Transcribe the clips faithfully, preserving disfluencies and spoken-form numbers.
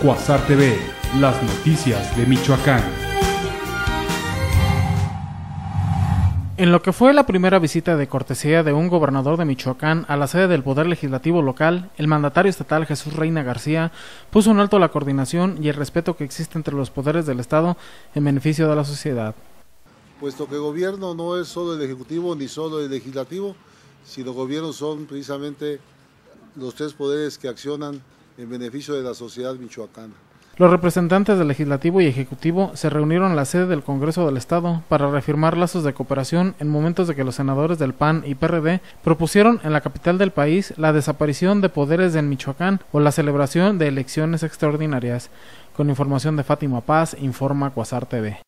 Cuasar T V, las noticias de Michoacán. En lo que fue la primera visita de cortesía de un gobernador de Michoacán a la sede del Poder Legislativo local, el mandatario estatal Jesús Reina García puso en alto la coordinación y el respeto que existe entre los poderes del Estado en beneficio de la sociedad. Puesto que gobierno no es solo el Ejecutivo ni solo el Legislativo, sino gobierno son precisamente los tres poderes que accionan en beneficio de la sociedad michoacana. Los representantes del Legislativo y Ejecutivo se reunieron en la sede del Congreso del Estado para reafirmar lazos de cooperación en momentos de que los senadores del P A N y P R D propusieron en la capital del país la desaparición de poderes en Michoacán o la celebración de elecciones extraordinarias. Con información de Fátima Paz, informa Cuasar T V.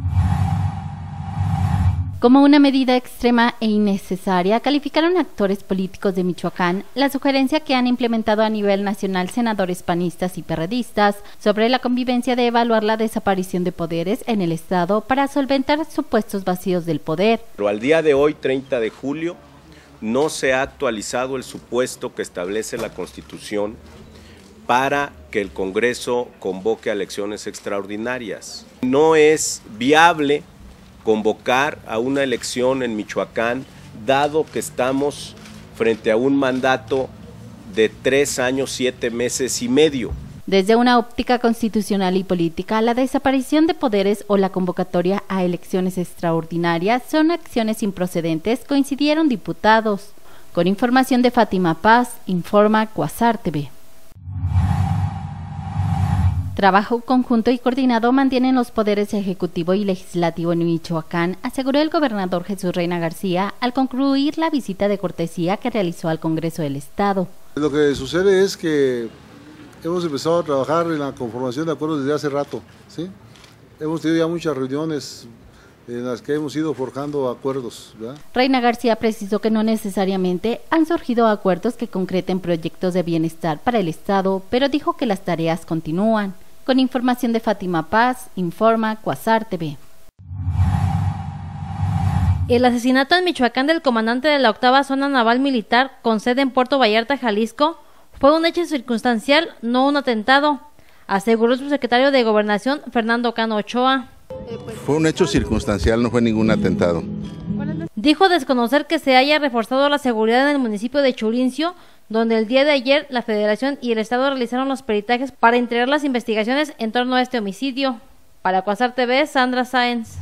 Como una medida extrema e innecesaria, calificaron actores políticos de Michoacán la sugerencia que han implementado a nivel nacional senadores panistas y perredistas sobre la convivencia de evaluar la desaparición de poderes en el Estado para solventar supuestos vacíos del poder. Pero al día de hoy, treinta de julio, no se ha actualizado el supuesto que establece la Constitución para que el Congreso convoque a elecciones extraordinarias. No es viable convocar a una elección en Michoacán, dado que estamos frente a un mandato de tres años, siete meses y medio. Desde una óptica constitucional y política, la desaparición de poderes o la convocatoria a elecciones extraordinarias son acciones improcedentes, coincidieron diputados. Con información de Fátima Paz, informa Cuasar T V. Trabajo conjunto y coordinado mantienen los poderes ejecutivo y legislativo en Michoacán, aseguró el gobernador Jesús Reina García al concluir la visita de cortesía que realizó al Congreso del Estado. Lo que sucede es que hemos empezado a trabajar en la conformación de acuerdos desde hace rato, ¿sí? Hemos tenido ya muchas reuniones en las que hemos ido forjando acuerdos, ¿verdad? Reina García precisó que no necesariamente han surgido acuerdos que concreten proyectos de bienestar para el Estado, pero dijo que las tareas continúan. Con información de Fátima Paz, informa Cuasar T V. El asesinato en Michoacán del comandante de la octava zona naval militar con sede en Puerto Vallarta, Jalisco, fue un hecho circunstancial, no un atentado, aseguró el subsecretario de Gobernación, Fernando Cano Ochoa. Fue un hecho circunstancial, no fue ningún atentado. Dijo desconocer que se haya reforzado la seguridad en el municipio de Churincio, donde el día de ayer la Federación y el Estado realizaron los peritajes para integrar las investigaciones en torno a este homicidio. Para Cuasar T V, Sandra Sáenz.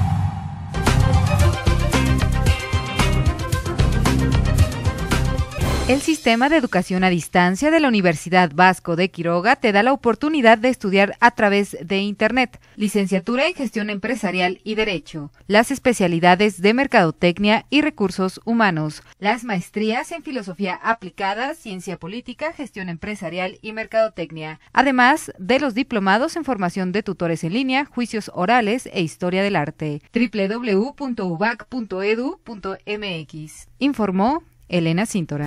El sistema de educación a distancia de la Universidad Vasco de Quiroga te da la oportunidad de estudiar a través de Internet, licenciatura en Gestión Empresarial y Derecho, las especialidades de Mercadotecnia y Recursos Humanos, las maestrías en Filosofía Aplicada, Ciencia Política, Gestión Empresarial y Mercadotecnia, además de los diplomados en formación de tutores en línea, juicios orales e historia del arte. doble u doble u doble u punto u b a c punto e d u punto m x. Informó Elena Cíntora.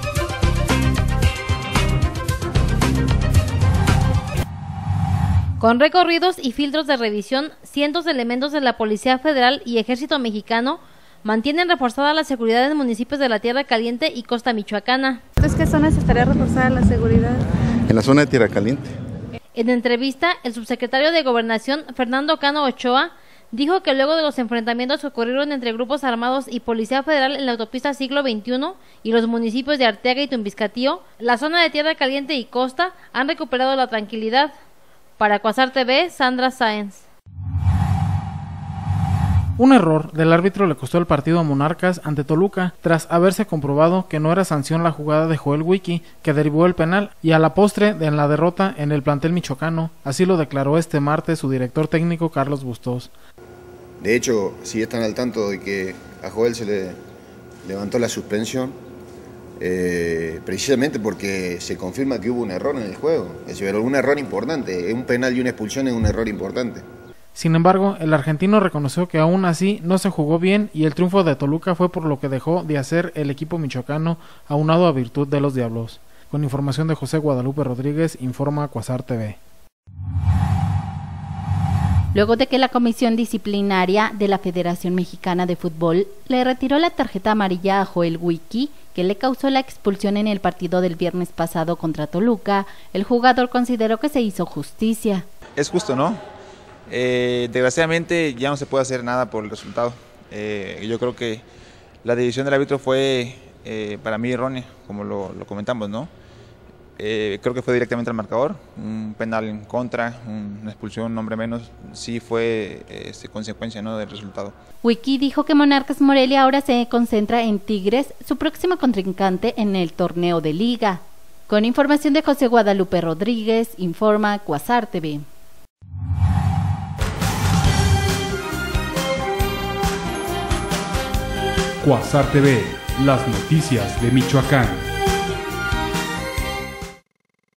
Con recorridos y filtros de revisión, cientos de elementos de la Policía Federal y Ejército Mexicano mantienen reforzada la seguridad en municipios de la Tierra Caliente y Costa Michoacana. ¿Entonces qué zonas estaría reforzada la seguridad? En la zona de Tierra Caliente. En entrevista, el subsecretario de Gobernación, Fernando Cano Ochoa, dijo que luego de los enfrentamientos que ocurrieron entre grupos armados y Policía Federal en la autopista Siglo veintiuno y los municipios de Arteaga y Tumbiscatío, la zona de Tierra Caliente y Costa han recuperado la tranquilidad. Para Cuasar T V, Sandra Sáenz. Un error del árbitro le costó el partido a Monarcas ante Toluca, tras haberse comprobado que no era sanción la jugada de Joel Wiki, que derivó el penal, y a la postre de en la derrota en el plantel michoacano. Así lo declaró este martes su director técnico Carlos Bustos. De hecho, si están al tanto de que a Joel se le levantó la suspensión, eh, precisamente porque se confirma que hubo un error en el juego, es decir, un error importante, un penal y una expulsión es un error importante. Sin embargo, el argentino reconoció que aún así no se jugó bien y el triunfo de Toluca fue por lo que dejó de hacer el equipo michoacano, aunado a virtud de los Diablos. Con información de José Guadalupe Rodríguez, informa Cuasar T V. Luego de que la Comisión Disciplinaria de la Federación Mexicana de Fútbol le retiró la tarjeta amarilla a Joel Wiki, que le causó la expulsión en el partido del viernes pasado contra Toluca, el jugador consideró que se hizo justicia. Es justo, ¿no? Eh, desgraciadamente ya no se puede hacer nada por el resultado. Eh, yo creo que la decisión del árbitro fue eh, para mí errónea, como lo, lo comentamos, ¿no? Eh, creo que fue directamente al marcador, un penal en contra, una expulsión, un hombre menos, sí fue eh, consecuencia, ¿no?, del resultado. Wiki dijo que Monarcas Morelia ahora se concentra en Tigres, su próximo contrincante en el torneo de liga. Con información de José Guadalupe Rodríguez, informa Cuasar T V. Cuasar T V, las noticias de Michoacán.